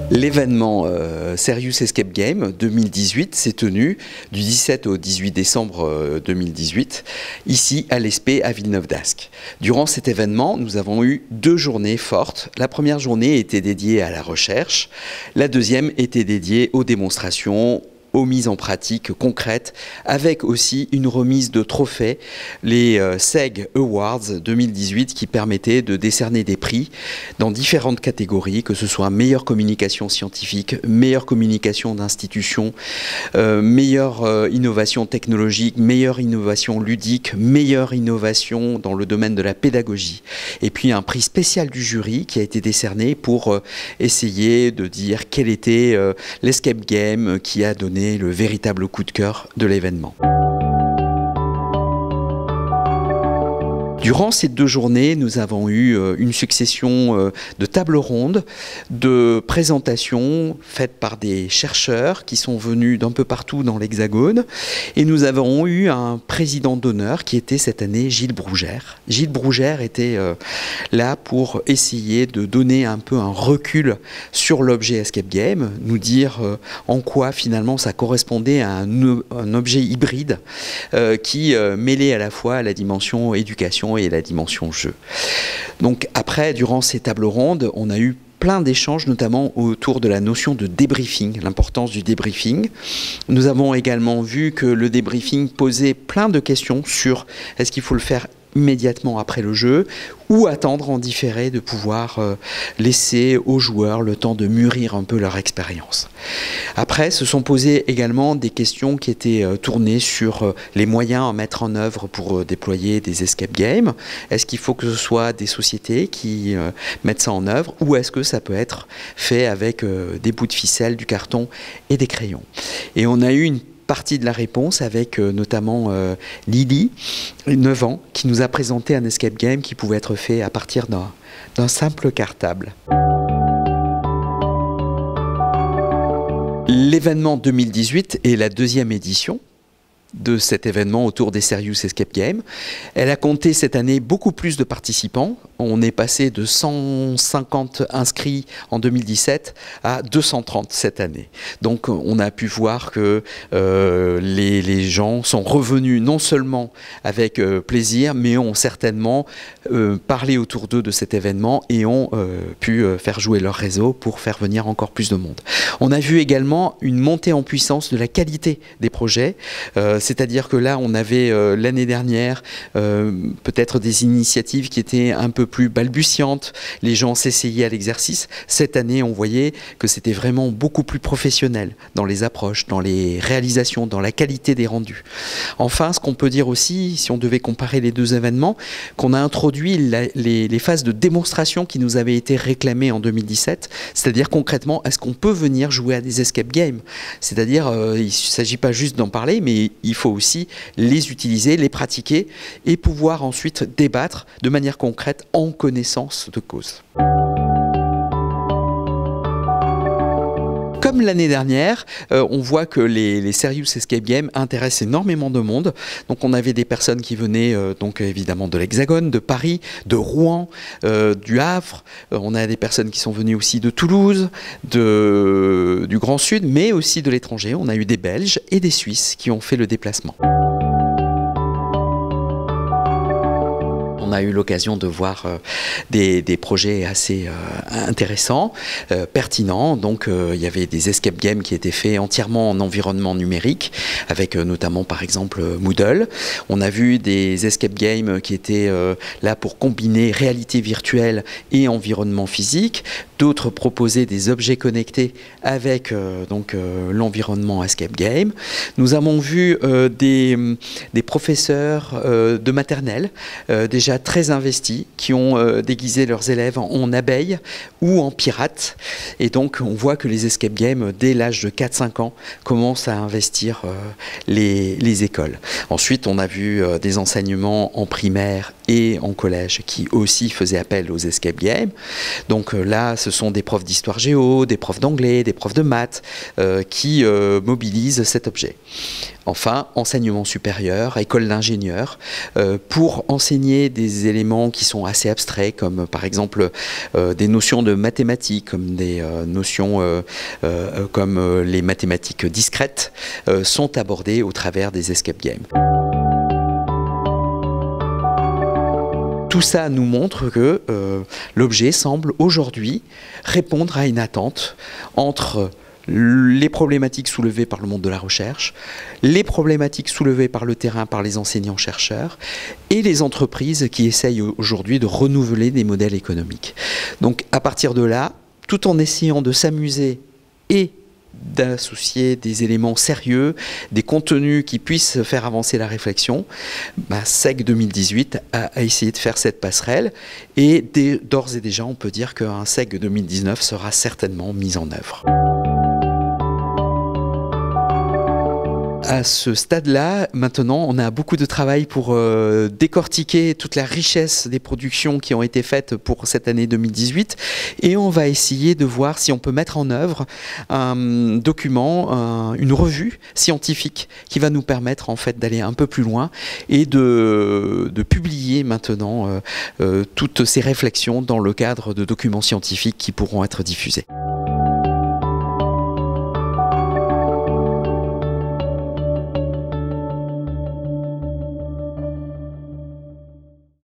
L'événement Serious Escape Game 2018 s'est tenu du 17 au 18 décembre 2018, ici à l'ESPE à Villeneuve-d'Ascq. Durant cet événement, nous avons eu 2 journées fortes. La première journée était dédiée à la recherche, la deuxième était dédiée aux démonstrations, aux mises en pratique concrètes, avec aussi une remise de trophées, les SEG Awards 2018, qui permettaient de décerner des prix dans différentes catégories, que ce soit meilleure communication scientifique, meilleure communication d'institution, meilleure innovation technologique, meilleure innovation ludique, meilleure innovation dans le domaine de la pédagogie. Et puis un prix spécial du jury qui a été décerné pour essayer de dire quel était l'escape game qui a donné le véritable coup de cœur de l'événement. Durant ces 2 journées, nous avons eu une succession de tables rondes, de présentations faites par des chercheurs qui sont venus d'un peu partout dans l'Hexagone. Et nous avons eu un président d'honneur qui était cette année Gilles Brougère. Gilles Brougère était là pour essayer de donner un peu un recul sur l'objet Escape Game, nous dire en quoi finalement ça correspondait à un objet hybride qui mêlait à la fois la dimension éducation et la dimension jeu. Donc après, durant ces tables rondes, on a eu plein d'échanges, notamment autour de la notion de débriefing, l'importance du débriefing. Nous avons également vu que le débriefing posait plein de questions sur est-ce qu'il faut le faire immédiatement après le jeu ou attendre en différé de pouvoir laisser aux joueurs le temps de mûrir un peu leur expérience. Après, se sont posées également des questions qui étaient tournées sur les moyens à mettre en œuvre pour déployer des escape games. Est-ce qu'il faut que ce soit des sociétés qui mettent ça en œuvre ou est-ce que ça peut être fait avec des bouts de ficelle, du carton et des crayons? Et on a eu une partie de la réponse avec notamment Lily, 9 ans, qui nous a présenté un escape game qui pouvait être fait à partir d'un simple cartable. L'événement 2018 est la 2e édition de cet événement autour des Serious Escape Game. Elle a compté cette année beaucoup plus de participants. On est passé de 150 inscrits en 2017 à 230 cette année. Donc on a pu voir que les gens sont revenus non seulement avec plaisir, mais ont certainement parlé autour d'eux de cet événement et ont pu faire jouer leur réseau pour faire venir encore plus de monde. On a vu également une montée en puissance de la qualité des projets. C'est-à-dire que là, on avait l'année dernière peut-être des initiatives qui étaient un peu plus balbutiantes. Les gens s'essayaient à l'exercice. Cette année, on voyait que c'était vraiment beaucoup plus professionnel dans les approches, dans les réalisations, dans la qualité des rendus. Enfin, ce qu'on peut dire aussi, si on devait comparer les 2 événements, qu'on a introduit les phases de démonstration qui nous avaient été réclamées en 2017. C'est-à-dire concrètement, est-ce qu'on peut venir jouer à des escape games? C'est-à-dire, il ne s'agit pas juste d'en parler, mais il faut aussi les utiliser, les pratiquer et pouvoir ensuite débattre de manière concrète en connaissance de cause. Comme l'année dernière, on voit que les Serious Escape Games intéressent énormément de monde. Donc on avait des personnes qui venaient donc évidemment de l'Hexagone, de Paris, de Rouen, du Havre. On a des personnes qui sont venues aussi de Toulouse, du Grand Sud, mais aussi de l'étranger. On a eu des Belges et des Suisses qui ont fait le déplacement. On a eu l'occasion de voir des projets assez intéressants, pertinents. Donc il y avait des escape games qui étaient faits entièrement en environnement numérique, avec notamment par exemple Moodle. On a vu des escape games qui étaient là pour combiner réalité virtuelle et environnement physique. D'autres proposaient des objets connectés avec l'environnement escape game. Nous avons vu des professeurs de maternelle déjà très investis qui ont déguisé leurs élèves en abeilles ou en pirates. Et donc on voit que les escape games, dès l'âge de 4-5 ans, commencent à investir les écoles. Ensuite, on a vu des enseignements en primaire et en collège qui aussi faisaient appel aux escape games. Donc là, ce sont des profs d'histoire géo, des profs d'anglais, des profs de maths qui mobilisent cet objet. Enfin, enseignement supérieur, école d'ingénieurs, pour enseigner des des éléments qui sont assez abstraits, comme par exemple des notions de mathématiques, comme des notions comme les mathématiques discrètes, sont abordées au travers des escape games. Tout ça nous montre que l'objet semble aujourd'hui répondre à une attente entre les problématiques soulevées par le monde de la recherche, les problématiques soulevées par le terrain, par les enseignants-chercheurs et les entreprises qui essayent aujourd'hui de renouveler des modèles économiques. Donc à partir de là, tout en essayant de s'amuser et d'associer des éléments sérieux, des contenus qui puissent faire avancer la réflexion, SEG 2018 a essayé de faire cette passerelle et d'ores et déjà on peut dire qu'un SEG 2019 sera certainement mis en œuvre. À ce stade-là, maintenant, on a beaucoup de travail pour décortiquer toute la richesse des productions qui ont été faites pour cette année 2018 et on va essayer de voir si on peut mettre en œuvre un document, une revue scientifique qui va nous permettre en fait d'aller un peu plus loin et de publier maintenant toutes ces réflexions dans le cadre de documents scientifiques qui pourront être diffusés.